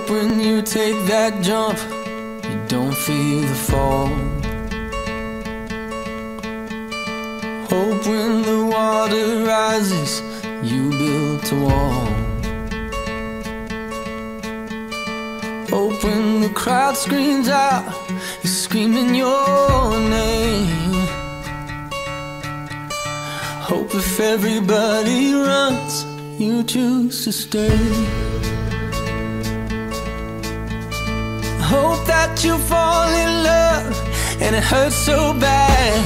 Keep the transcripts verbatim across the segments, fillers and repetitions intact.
Hope when you take that jump, you don't feel the fall. Hope when the water rises, you built a wall. Hope when the crowd screams out, you're screaming your name. Hope if everybody runs, you choose to stay. Hope that you fall in love and it hurts so bad.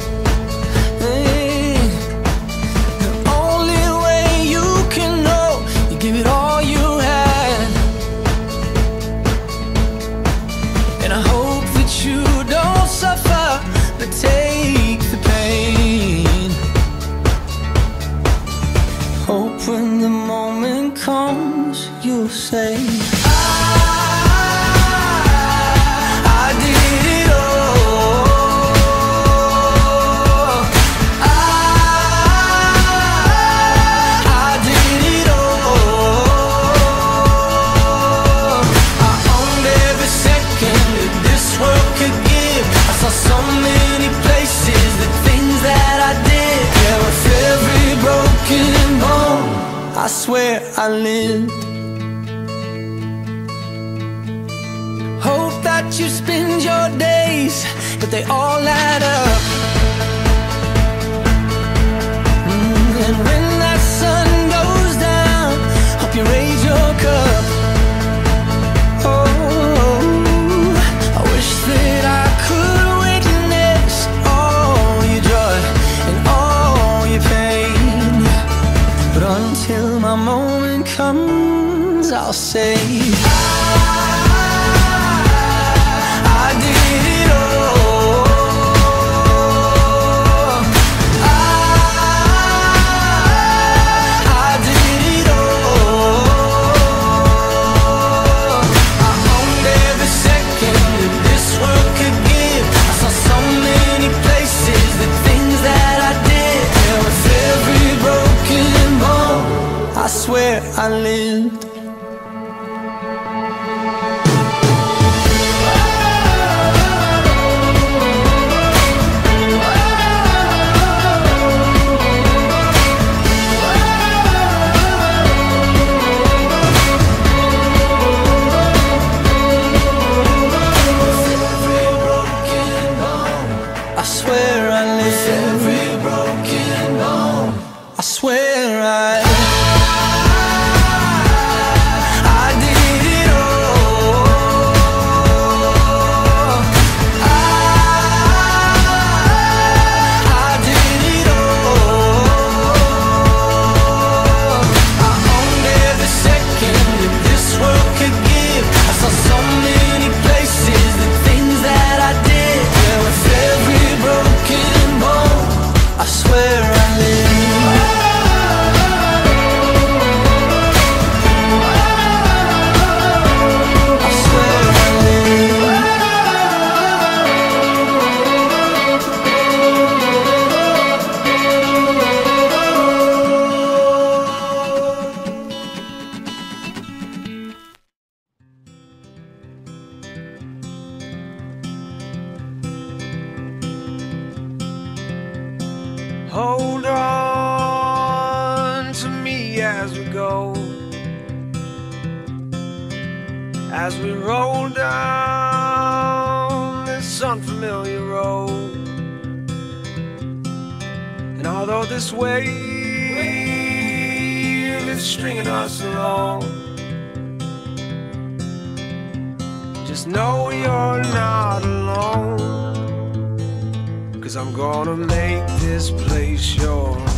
Hey, the only way you can know, you give it all you had. And I hope that you don't suffer, but take the pain. Hope when the moment comes, you'll say, I swear I lived. Hope that you spend your days, but they all add up. Mm, and when that sun goes down, hope you raise your cup. Oh, I wish that I could witness all your joy and all your pain, but until my moment comes, I'll say I, I did it all. I, I did it all. I owned every second that this world could give. I saw so many places, the things that I did. And with every broken bone, I swear I lived. I swear I lived. Every broken bone, I swear I hold on to me as we go, as we roll down this unfamiliar road. And although this wave is stringing us along, just know you're not alone, 'cause I'm gonna make this place yours.